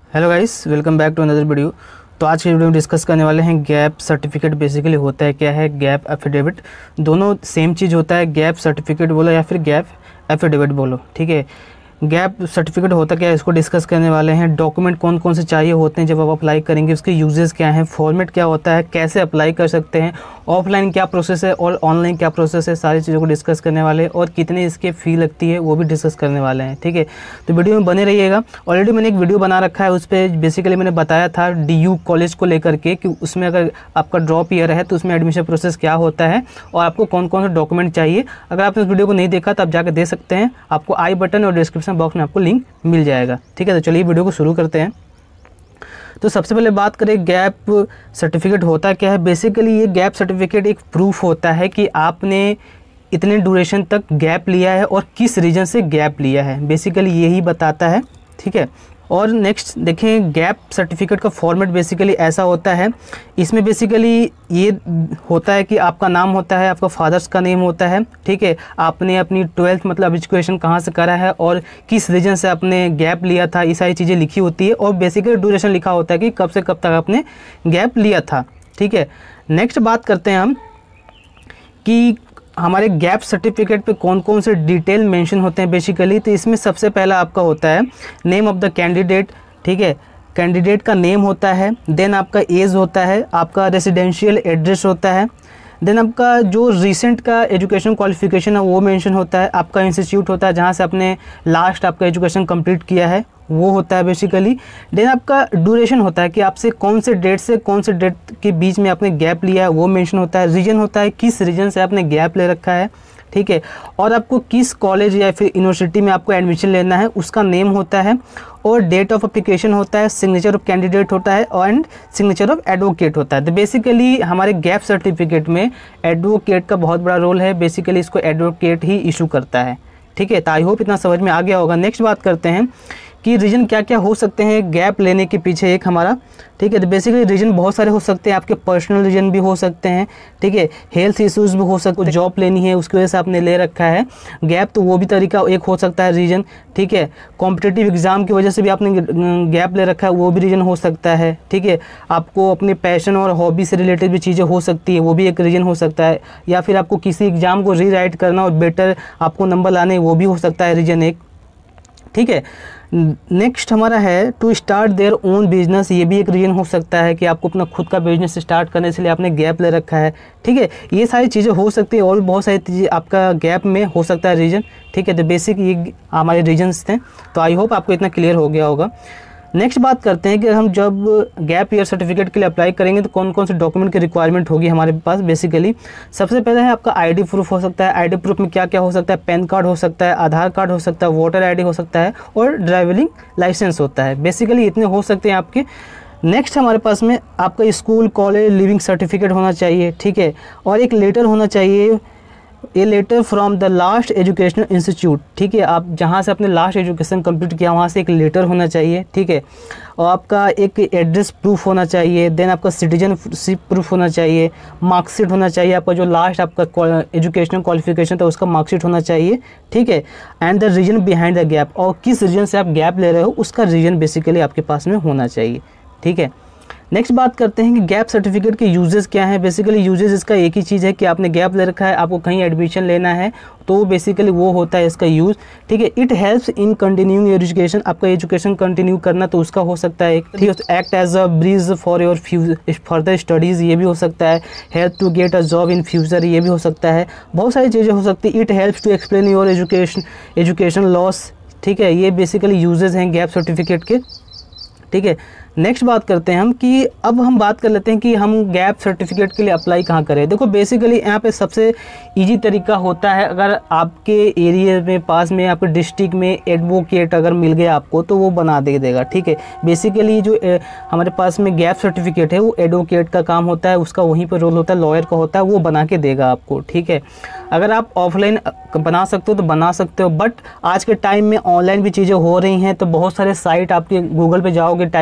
Hello guys, welcome back to another video. तो आज की वीडियो में डिस्कस करने वाले हैं गैप सर्टिफिकेट बेसिकली होता है क्या है, गैप एफिडेविट। दोनों सेम चीज़ होता है, गैप सर्टिफिकेट बोलो या फिर गैप एफिडेविट बोलो, ठीक है। गैप सर्टिफिकेट होता क्या है इसको डिस्कस करने वाले हैं। डॉक्यूमेंट कौन कौन से चाहिए होते हैं जब आप अप्लाई करेंगे, उसके यूजेस क्या हैं, फॉर्मेट क्या होता है, कैसे अप्लाई कर सकते हैं, ऑफलाइन क्या प्रोसेस है और ऑनलाइन क्या प्रोसेस है, सारी चीज़ों को डिस्कस करने वाले हैं और कितनी इसके फ़ी लगती है वो भी डिस्कस करने वाले हैं, ठीक है। तो वीडियो में बने रहिएगा। ऑलरेडी मैंने एक वीडियो बना रखा है, उस पर बेसिकली मैंने बताया था DU कॉलेज को लेकर के कि उसमें अगर आपका ड्रॉप ईयर है तो उसमें एडमिशन प्रोसेस क्या होता है और आपको कौन कौन से डॉक्यूमेंट चाहिए। अगर आपने उस वीडियो को नहीं देखा तो आप जाकर देख सकते हैं, आपको आई बटन और डिस्क्रिप्शन बॉक्स में आपको लिंक मिल जाएगा, ठीक है। तो चलिए वीडियो को शुरू करते हैं। तो सबसे पहले बात करें गैप सर्टिफिकेट होता क्या है। बेसिकली ये गैप सर्टिफिकेट एक प्रूफ होता है कि आपने इतने ड्यूरेशन तक गैप लिया है और किस रीजन से गैप लिया है, बेसिकली यही बताता है, ठीक है। और नेक्स्ट देखें, गैप सर्टिफिकेट का फॉर्मेट बेसिकली ऐसा होता है। इसमें बेसिकली ये होता है कि आपका नाम होता है, आपका फादर्स का नेम होता है, ठीक है। आपने अपनी 12th मतलब एजुकेशन कहाँ से करा है और किस रीजन से आपने गैप लिया था, ये सारी चीज़ें लिखी होती है। और बेसिकली ड्यूरेशन लिखा होता है कि कब से कब तक आपने गैप लिया था, ठीक है। नेक्स्ट बात करते हैं हम कि हमारे गैप सर्टिफिकेट पे कौन कौन से डिटेल मेंशन होते हैं बेसिकली। तो इसमें सबसे पहला आपका होता है नेम ऑफ द कैंडिडेट, ठीक है। कैंडिडेट का नेम होता है, देन आपका एज होता है, आपका रेसिडेंशियल एड्रेस होता है, देन आपका जो रिसेंट का एजुकेशन क्वालिफिकेशन है वो मेंशन होता है, आपका इंस्टीट्यूट होता है जहाँ से आपने लास्ट आपका एजुकेशन कंप्लीट किया है वो होता है बेसिकली। देन आपका ड्यूरेशन होता है कि आपसे कौन से डेट से कौन से डेट के बीच में आपने गैप लिया है वो मेंशन होता है। रीजन होता है किस रीजन से आपने गैप ले रखा है, ठीक है। और आपको किस कॉलेज या फिर यूनिवर्सिटी में आपको एडमिशन लेना है उसका नेम होता है। और डेट ऑफ एप्लीकेशन होता है, सिग्नेचर ऑफ कैंडिडेट होता है एंड सिग्नेचर ऑफ एडवोकेट होता है। तो बेसिकली हमारे गैप सर्टिफिकेट में एडवोकेट का बहुत बड़ा रोल है, बेसिकली इसको एडवोकेट ही इशू करता है, ठीक है। तो आई होप इतना समझ में आ गया होगा। नेक्स्ट बात करते हैं कि रीज़न क्या क्या हो सकते हैं गैप लेने के पीछे एक हमारा, ठीक है। तो बेसिकली रीज़न बहुत सारे हो सकते हैं, आपके पर्सनल रीज़न भी हो सकते हैं, ठीक है। हेल्थ इश्यूज़ भी हो सकते हैं, जॉब लेनी है उसकी वजह से आपने ले रखा है गैप, तो वो भी तरीका एक हो सकता है रीज़न, ठीक है। कॉम्पिटिटिव एग्ज़ाम की वजह से भी आपने गैप ले रखा है वो भी रीज़न हो सकता है, ठीक है। आपको अपने पैशन और हॉबी से रिलेटेड भी चीज़ें हो सकती है, वो भी एक रीज़न हो सकता है। या फिर आपको किसी एग्ज़ाम को रीराइट करना और बेटर आपको नंबर लाने, वो भी हो सकता है रीज़न एक, ठीक है। नेक्स्ट हमारा है to start their own business, ये भी एक रीज़न हो सकता है कि आपको अपना खुद का बिजनेस स्टार्ट करने के लिए आपने गैप ले रखा है, ठीक है। ये सारी चीज़ें हो सकती है और बहुत सारी चीज़ें आपका गैप में हो सकता है रीज़न, ठीक है। तो बेसिक ये हमारे रीजन्स थे। तो आई होप आपको इतना क्लियर हो गया होगा। नेक्स्ट बात करते हैं कि हम जब गैप ईयर सर्टिफिकेट के लिए अप्लाई करेंगे तो कौन कौन से डॉक्यूमेंट की रिक्वायरमेंट होगी हमारे पास। बेसिकली सबसे पहले है आपका आईडी प्रूफ हो सकता है। आईडी प्रूफ में क्या क्या हो सकता है, पैन कार्ड हो सकता है, आधार कार्ड हो सकता है, वोटर आईडी हो सकता है और ड्राइविंग लाइसेंस होता है। बेसिकली इतने हो सकते हैं आपके। नेक्स्ट हमारे पास में आपका स्कूल कॉलेज लिविंग सर्टिफिकेट होना चाहिए, ठीक है। और एक लेटर होना चाहिए, ये letter from the last educational institute, ठीक है। आप जहाँ से अपने लास्ट एजुकेशन कंप्लीट किया वहाँ से एक लेटर होना चाहिए, ठीक है। और आपका एक एड्रेस प्रूफ होना चाहिए, देन आपका सिटीजनशिप प्रूफ होना चाहिए, मार्कशीट होना चाहिए, आपका जो लास्ट आपका एजुकेशनल क्वालिफिकेशन था उसका मार्कशीट होना चाहिए, ठीक है। And the reason behind the gap, और किस रीजन से आप गैप ले रहे हो उसका रीजन बेसिकली आपके पास में होना चाहिए, ठीक है। नेक्स्ट बात करते हैं कि गैप सर्टिफिकेट के यूजेस क्या हैं। बेसिकली यूजेस इसका एक ही चीज़ है कि आपने गैप ले रखा है, आपको कहीं एडमिशन लेना है तो बेसिकली वो होता है इसका यूज़, ठीक है। It helps in continuing education, आपका एजुकेशन कंटिन्यू करना तो उसका हो सकता है एक, ठीक है। Act as a bridge for your further studies, ये भी हो सकता है। Help to get a job in future, ये भी हो सकता है। बहुत सारी चीज़ें हो सकती है। It helps to explain your education loss, ठीक है। ये बेसिकली यूजेस हैं गैप सर्टिफिकेट के, ठीक है। नेक्स्ट बात करते हैं हम कि अब हम बात कर लेते हैं कि हम गैप सर्टिफिकेट के लिए अप्लाई कहाँ करें। देखो बेसिकली यहाँ पे सबसे इजी तरीका होता है, अगर आपके एरिया में पास में आपके डिस्ट्रिक्ट में एडवोकेट अगर मिल गया आपको तो वो बना देगा, ठीक है। बेसिकली जो हमारे पास में गैप सर्टिफिकेट है वो एडवोकेट का काम होता है, उसका वहीं पर रोल होता है, लॉयर का होता है, वो बना के देगा आपको, ठीक है। अगर आप ऑफलाइन बना सकते हो तो बना सकते हो, बट आज के टाइम में ऑनलाइन भी चीज़ें हो रही हैं, तो बहुत सारे साइट आपके गूगल पे जाओगे टाइप करोगे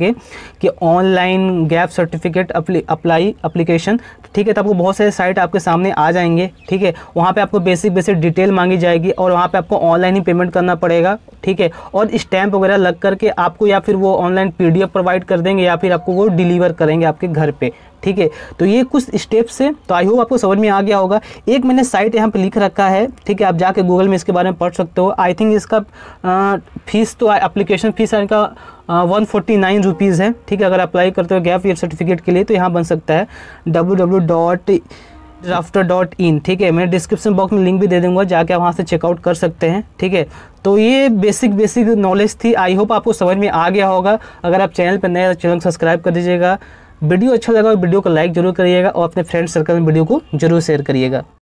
करके कि online gap certificate apply application, ठीक है। तो आपको बहुत सारे साइट आपके सामने आ जाएंगे, ठीक है। वहाँ पे आपको बेसिक डिटेल मांगी जाएगी और वहाँ पे आपको ऑनलाइन ही पेमेंट करना पड़ेगा, ठीक है। और स्टैंप वगैरह लग करके आपको या फिर वो ऑनलाइन PDF प्रोवाइड कर देंगे या फिर आपको वो डिलीवर करेंगे आपके घर पे, ठीक है। तो ये कुछ स्टेप्स है। तो आई होप आपको समझ में आ गया होगा। एक मैंने साइट यहाँ पे लिख रखा है, ठीक है, आप जाके गूगल में इसके बारे में पढ़ सकते हो। आई थिंक इसका फीस तो एप्लीकेशन फीस इनका 149 रुपीज़ है, ठीक है। अगर अप्लाई करते हो गैप ईयर सर्टिफिकेट के लिए तो यहाँ बन सकता है www.drafter.in, ठीक है। मैं डिस्क्रिप्शन बॉक्स में लिंक भी दे दूंगा, जाके आप वहाँ से चेकआउट कर सकते हैं, ठीक है। तो ये बेसिक नॉलेज थी। आई होप आपको समझ में आ गया होगा। अगर आप चैनल पर नए हैं तो चैनल को सब्सक्राइब कर दीजिएगा। वीडियो अच्छा लगा वीडियो को लाइक जरूर करिएगा और अपने फ्रेंड सर्कल में वीडियो को जरूर शेयर करिएगा।